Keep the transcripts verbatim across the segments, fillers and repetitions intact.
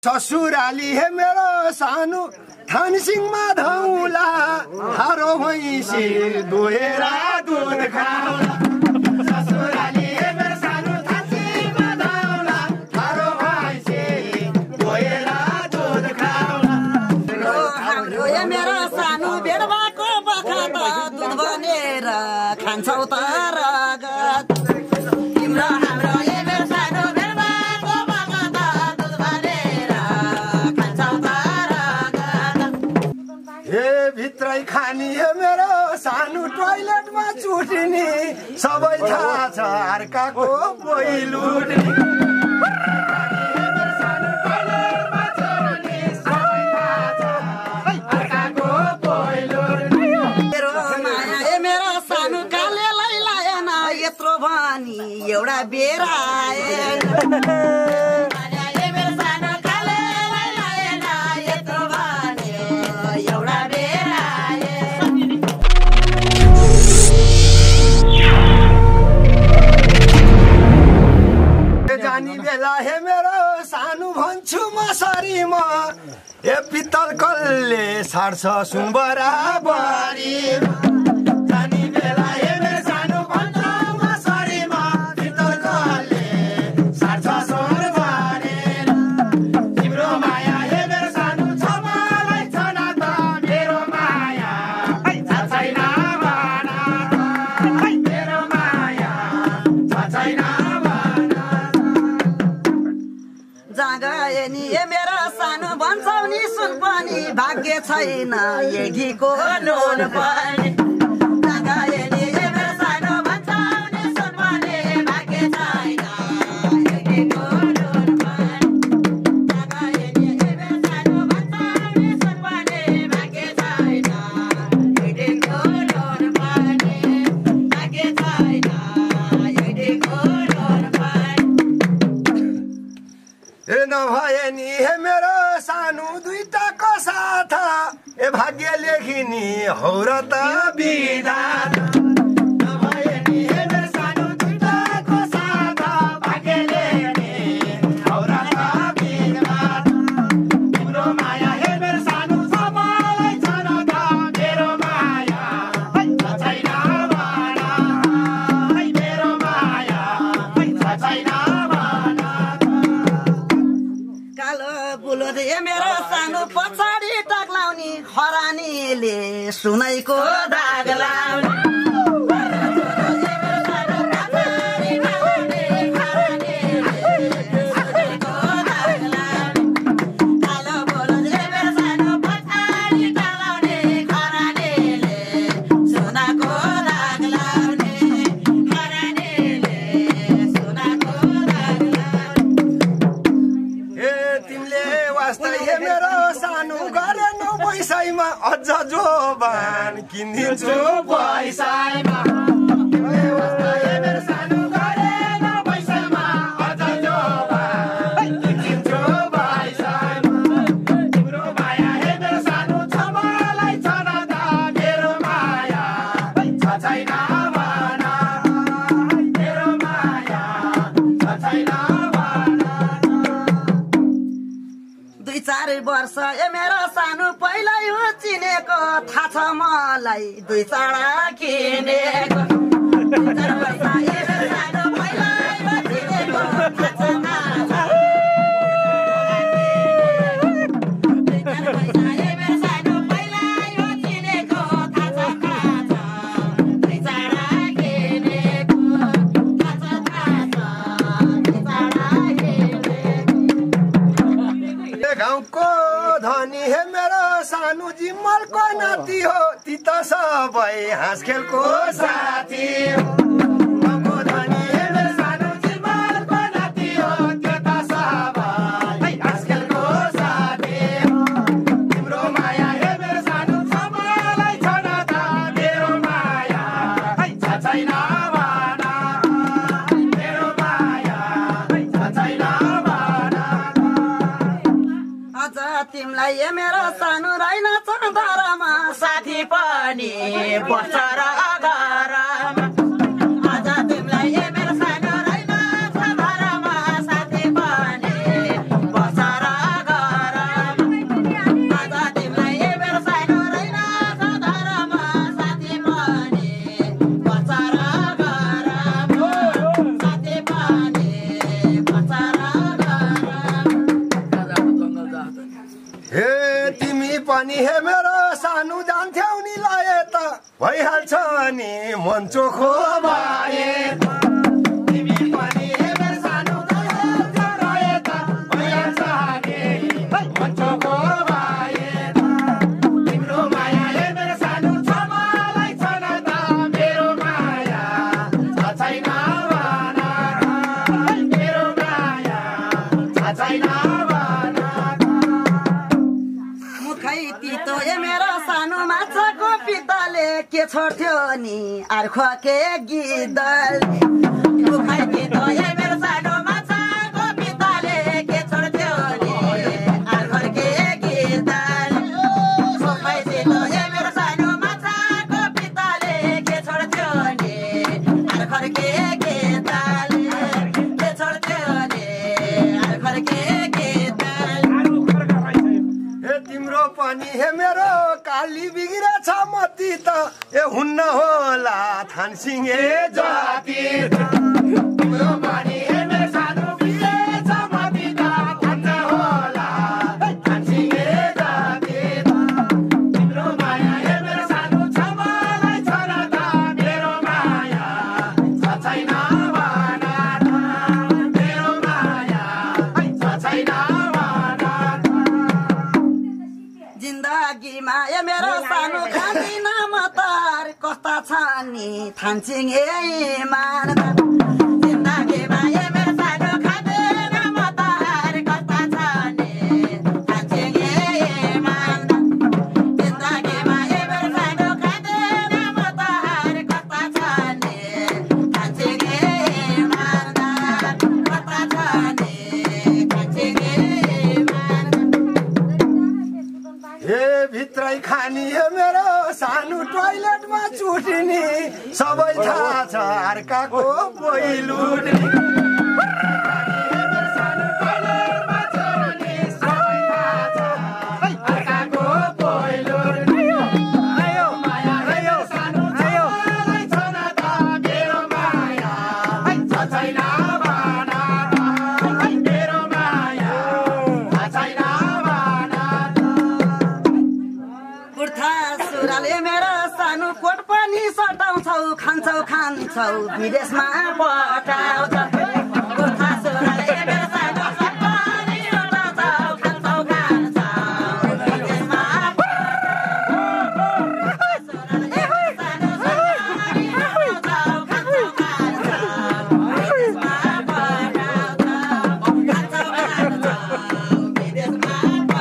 ससुराली हे मेरो सानो थानसिंहमा धौला हारो भैँसी दुहेरा दुध खाउला ससुराली हे मेरो सानो थानसिंहमा धौला हारो भैँसी दुहेरा दुध खाउला हाम्रो हे मेरो सानो बेडबाको बखत दुध बनेर खान्छौ त रगत तिम्रो हाम्रो हे मेरो सानो बेडबाको बखत दुध बनेर खान्छौ त रगत हे भित्रै खानी हे मेरो सानो टोइलेटमा चुट्ने सबै थाहा छ अर्काको पहिलुट्ने एउटा बेरा जानी बेला हे मेरो सानो भन्छु म सरीमा हे पित्तल कल्ले सार्छ सुन बराबरी जानी बेला हे मेरो सानो भन्छु म सरीमा पित्तल कल्ले सार्छ सुन बराबरी तिम्रो माया हे मेरो सानो छ मलाई छ न त मेरो माया छ छैन भन मेरो माया छ छैन जागए नि ए मेरो सानो भन्छौ नि सुन पनि भाग्य छैन यहीको नुन पनि जागए नि ए मेरो सानो भन्छौ नि सुन पनि भाग्य छैन यहीको नुन पनि जागए नि ए मेरो सानो भन्छौ नि सुन पनि भाग्य छैन यहीको नुन पनि भाग्य छैन यहीको नुन पनि ए नभए नि हे मेरो सानो दुईटाको साथ ए भाग्य लेखिनी हौ र त विधाता नभए नि हे मेरो सानो दुईटाको साथ भाग्य लेखिनी हौ र त विधाता तिम्रो माया हे मेरो सानो छ मलाई छ न त मेरो माया छ छैन भन मेरो माया छ छैन बुलोद ए मेरो सानो पछाडि टक्लाउने हरानीले सुनैको दाग लाउने अझ जोबान किनिदिन्छु पैसामा तिम्रो माया हे मेरो सानो छ मलाई छ न त मेरो माया छ छैन भन मेरो माया छ छैन भन दुई चार वर्ष ए मेरो सानो पहिल्यै हो चिनेको थाहा छ मलाई दुई चाडा किनेको दुई चार वर्ष ए मेरो सानो पहिल्यै हो चिनेको थाहा छ मलाई दुई चार वर्ष ए मेरो सानो पहिल्यै हो चिनेको थाहा छ दुई चाडा किनेको थाहा छ दुई चाडा किनेको गाउँको धनी हे मेरो सानो जिम्मलको नाति हो ती त सबै हाँस खेलको साथी हो गाउँको धनी हे मेरो सानो जिम्मलको नाति हो त्यो त सबै हाँस खेलको साथी हो तिम्रो माया हे मेरो सानो छ मलाई छ न त मेरो माया छ छैन भन मेरो माया छ छैन तिमलाई ए मेरो सानो रहेन चन्दरमा साथी पनि बस्छ र घरमा आज तिमलाई ए मेरो सानो रहेन चन्दरमा साथी पनि बस्छ र घरमा पनि हे मेरो सानो जान्थ्यौ नि लाए त भइहाल्छ नि मन चोखो भए तिमी पनि हे मेरो सानो जान्थ्यौ लाए त भइहाल्छ नि मन चोखो भए तिम्रो माया हे मेरो सानो छ मलाई छन त मेरो माया छ छैन भन मेरो माया छ छैन तितो ए मेरो सानो माछाको पिताले के छोड्थ्यो नि अर्ख के गिदल मुखै तितो ए मेरो सानो माछाको पिताले के छोड्थ्यो नि अर्ख के गिदल मुखै तितो ए मेरो सानो माछाको पिताले के छोड्थ्यो नि अर्ख के गिदल के छोड्थ्यो नि अर्ख के पनि हे मेरो काली बिग्रेछ मती त ए हुन्न होला थानसिंहे जाति तिम्रो पनि हे मेरो सानो बिग्रेछ मती त हुन्न होला थानसिंहे जाति तिम्रो माया हे मेरो सानो छ मलाई छन त मेरो माया छ छैन भन मेरो माया छ छैन जिन्दगीमा ए मेरो सानो खाँदिन म तार कस्ता छ नि थान्छिङ ए मान जिन्दगीमा ए मेरो सानो खाँदिन म तार कस्ता छ नि थान्छिङ ए मान जिन्दगीमा ए मेरो सानो खाँदिन म तार कस्ता छ नि थान्छिङ ए मान कस्ता छ नि थान्छिङ ए मान हे भित्रै खानी हे मेरो सानो टोइलेटमा चुटिनी सबै थाहा छ अर्काको पहिलुट्ने खान्छौ खान्छौ विदेशमा पठाउँछ गोर्खा छोराले मेरो सानो सपनी उठाउँछौ खान्छौ खान्छौ विदेशमा छोराले मेरो सानो सपनी उठाउँछौ खान्छौ खान्छौ विदेशमा पठाउँछौ खान्छौ खान्छौ विदेशमा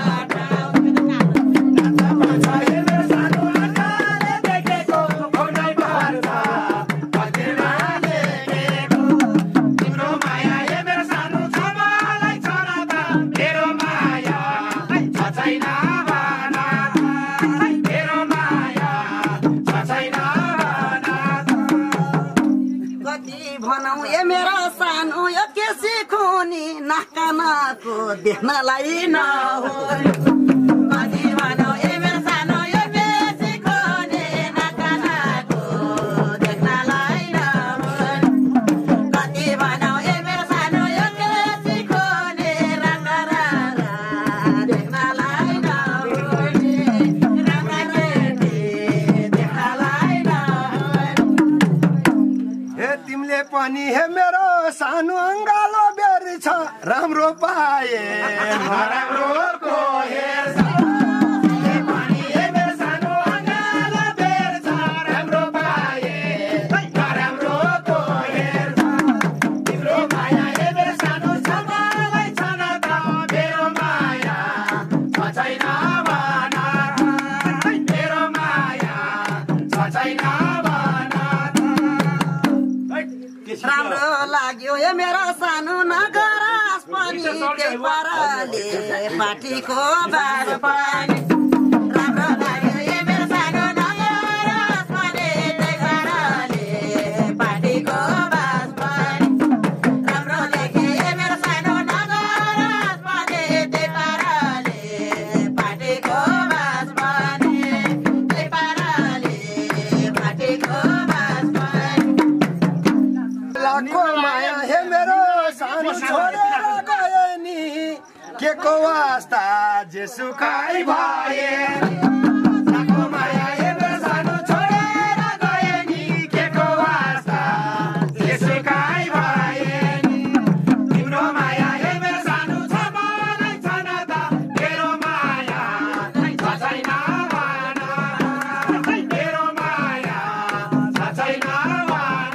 नाकानाको देख्नलाई नहोस् कति भनौ ए मेरो सानो यो बेसी खोने नाकानाको देख्नलाई नहोस् कति भनौ ए मेरो सानो यो बेसी खोने राका राका देख्नलाई नहोस् राका रेटी देख्नलाई नहोस् हे तिमीले पनि हे मेरो सानो अङ्गालो छ राम्रो पाए नराम्रोको हेर्छ हे पनि हे मेरो सानो अङ्गालो बेर छ राम्रो पाए नराम्रोको हेर्छ तिम्रो माया हे मेरो सानो छ मलाई छन त मेरो माया छ छैन भन मेरो माया छ छैन भन राम्रो लाग्यो ए मेरो सानो नगरास पनि त्यही पाराले पार्टीको बार पनि राम्रो लाग्यो ए मेरो सानो नगरास पनि त्यही पाराले पार्टीको बार पनि राम्रो लाग्यो ए मेरो सानो नगरास पनि त्यही पाराले पार्टीको बार पनि त्यही पाराले पार्टीको बार पनि लाखो माया हे मेरो सानो छोडेर गए नि के को को वास्ता जेसुकै भए साको माया हेमेर सानो छोडेर गए नि के को वास्ता जेसुकै भए नि तिम्रो माया हेमेर सानो छ मलाई छन त मेरो माया छ छैन भन मेरो माया छ छैन भन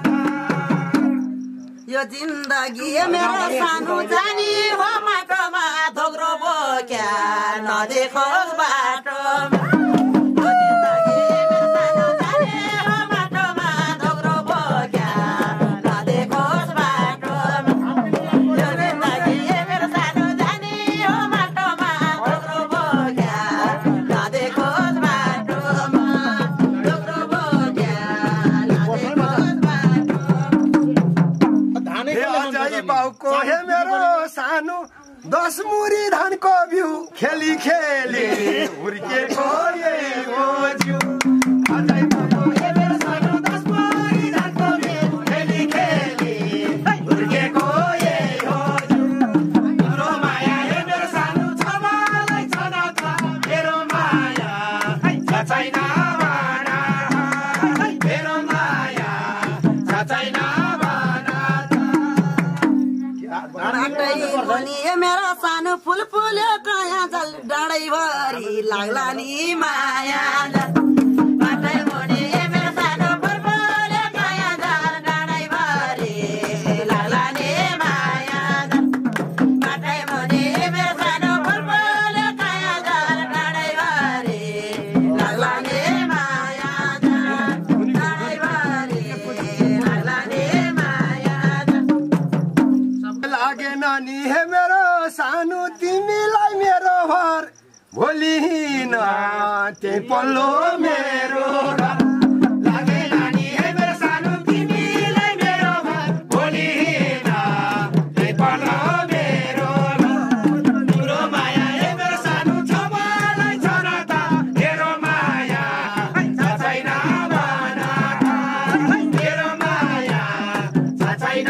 यो जिन्दगी मेरो सानो जानी हो माटोमा धोग्रो बोक्या नदेखोस् बाटोमा यो जिन्दगी मेरो सानो जानी हो माटोमा धोग्रो बोक्या नदेखोस् बाटोमा यो जिन्दगी मेरो सानो जानी हो माटोमा धोग्रो बोक्या नदेखोस् बाटोमा धोग्रो बोक्या नदेखोस् बाटोमा हे अझै बाउको हे मेरो सानो दस मुरी धानको बिउ खेली खेली हुर्केको यहीको जिउ अझै बाउको हे मेरो सानो दस मुरी धानको बिउ खेली खेली हुर्केको यही हो जिउ तिम्रो माया हे मेरो सानो छ मलाई छन त मेरो माया छ छैन भन मेरो माया छ छैन बाटै भनी मेरो सानो फुल फुल्यो कहाँ जल डाँडैभरि लाग्ला नि माया बाटै भनी मेरो सानो फुल फुल्यो कहाँ जल डाँडैभरि लाग्ला नि माया बाटै भनी मेरो सानो फुल फुल्यो कहाँ जल डाँडैभरि लाग्ला नि माया डाँडैभरि लाग्ला नि माया लागे नानी हे मेरो सानो तिमीलाई मेरो घर भोलि हिँड त्यही पल्लो मेरो घर लागे नानी हे मेरो सानो तिमीलाई मेरो घर भोलि हिँड त्यही पल्लो मेरो घर तिम्रो माया हे मेरो सानो छ मलाई छन त मेरो माया छ छैन भन मेरो माया छ छैन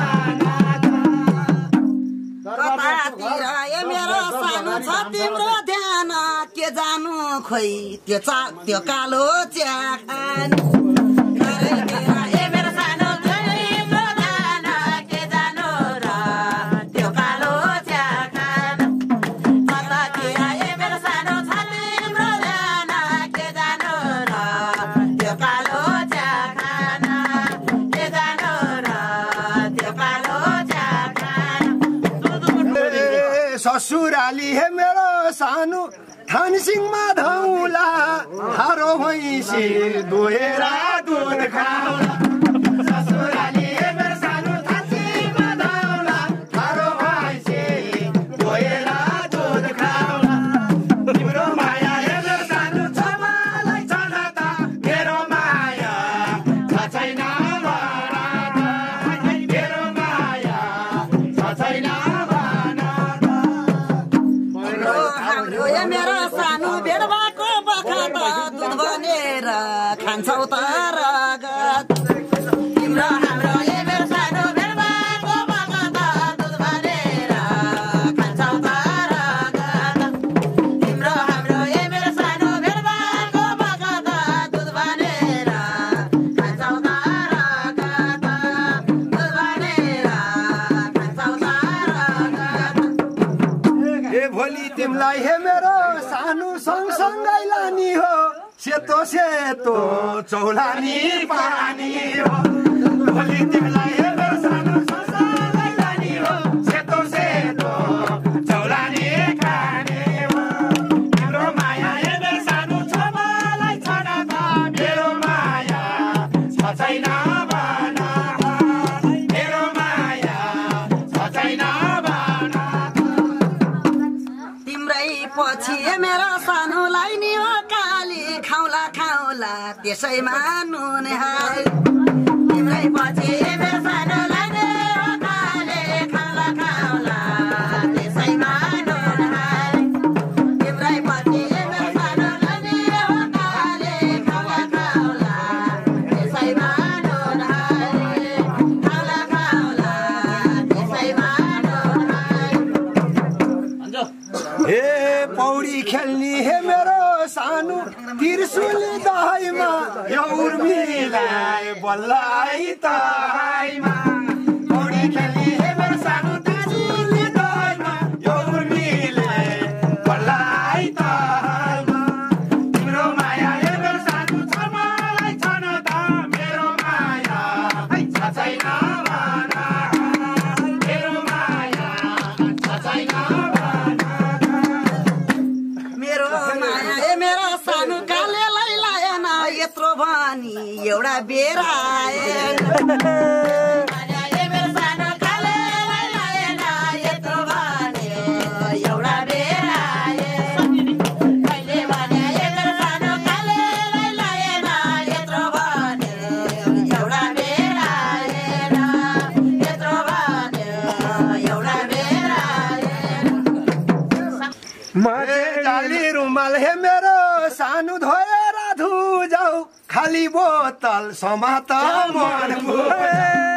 कतातिर ए मेरो सानो छ तिम्रो ध्यान के जानु खोइ त्यो चा त्यो कालो चिया खानु ए मेरो सानो छ तिम्रो ध्यान के जानु र त्यो कालो चिया खानु कतातिर ए मेरो सानो छ तिम्रो ध्यान के जानु र त्यो कालो चिया खानु के जानु र त्यो कालो चिया खानु ससुराली हे मेरो सानो थानसिङमा धौला हारो भैँसी दुहेर दुध खाउला ससुराली हे मेरो सानो थानसिङमा धौला हारो भैँसी दुहेर दुध खाउला तिम्रो माया हे मेरो सानो छ मलाई छन त मेरो माया छ छैन भन मेरो माया छ छैन हाम्रो ए मेरो सानो भेट भएको बखत दुध बनेर खान्छौ त रगत तिम्रो हाम्रो ए मेरो सानो भेट भएको बखत दुध बनेर खान्छौ त रगत तिम्रो हाम्रो ए मेरो सानो भेट भएको बखत दुध बनेर खान्छौ त रगत दुध बनेर खान्छौ त रगत ए भोलि तिमीलाई हे मेरो सानो सँगसँगै लानी हो सेतो सेतो चौलानी पानी हो भोलि तिमीलाई हे मेरो सानो सँगसँगै लानी हो सेतो सेतो चौलानी खाने हो तिम्रो माया हे मेरो सानो छ मलाई छन त मेरो माया छ छैन भन मेरो माया छ छैन भन तिम्रै पछि मेरो सानोलाई नि हो काली खाउला खाउला त्यसैमा नुन हाल तिम्रै पछि मेरो सानोलाई नि हो काली खाउला खाउला त्यसैमा नुन हाल तिम्रै पछि मेरो सानोलाई नि हो काली खाउला खाउला त्यसैमा नुन हाल खाउला खाउला त्यसैमा नुन हाल हे पौडी खेल्ने हे मेरो सानो त्रिशुली दहाईमा यो उर्मिलाई बल्लाई तहाईमा पौडी खेल्ने हे मेरो सानो त्रिशुली दहाईमा यो उर्मिलाई बल्लाई तहाईमा तिम्रो माया हे मेरो सानो छ मलाई छन त मेरो माया छ छैन भन मेरो माया छ छैन यत्रो भनी एउटा बेरा मेरो सानो कालेलाई लाएन यत्रो भने एउटा बेरा कहिले भने मेरो सानो कालेलाई लाएन यत्रो भने एउटा बेरा यत्रो भने एउटा बेरा जाली रुमाल हे मेरो सानो धोएर धुजाऊ खाली बोतल समात मन